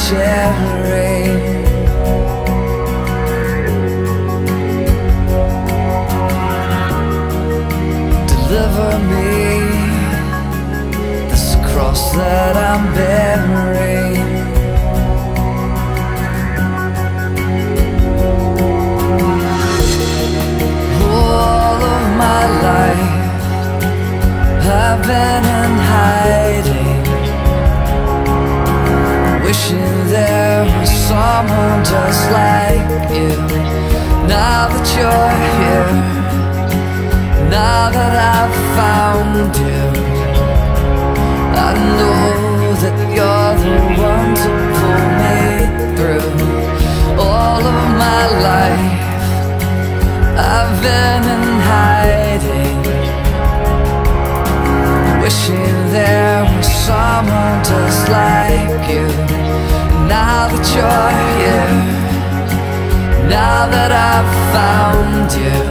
sharing. Deliver me this cross that I'm bearing. All of my life I've been in hiding, wishing there was someone just like you. Now that you're here, now that I've found you, I know that you're the one to pull me through. All of my life I've been in hiding, wishing there was someone just like you. Now that you're here, now that I've found you,